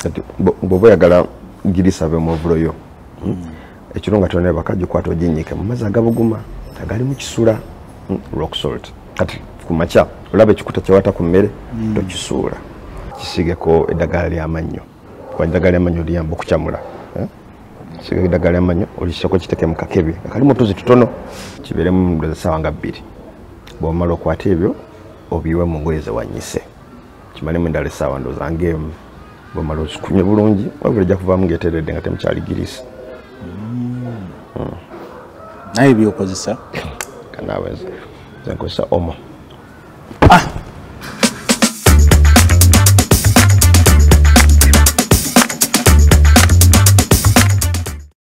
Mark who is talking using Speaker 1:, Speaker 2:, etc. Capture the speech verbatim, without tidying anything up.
Speaker 1: kati bwoba oyagala girisabe mu ovulo yo ekiro nga tone bakagikwata oginyike mu mazzi agabuguma agali mu kisula rock salt kati ku makya olaba ekikuta kyewata ku mmere tokisuula kisigeko eddagala ly'amannyo kuba eddagala ly'amannyo liyamba okukyamula kisiga eddagala ly'amannyo olisako kiteke mu kakebe akalimu otuzi tutono kibeeremu essaawa nga bbiri bw'omala okwata ebyo obiwe mu ngoye ze wanyise kimalemu endala essaawa ndooza ng'emu bw'omala okikunya bulungi wabula ejja kuvaamu ng'eteredde nga temukyali girisi
Speaker 2: naye byokozesa
Speaker 1: kanaawe nze nkozesa omo
Speaker 2: ah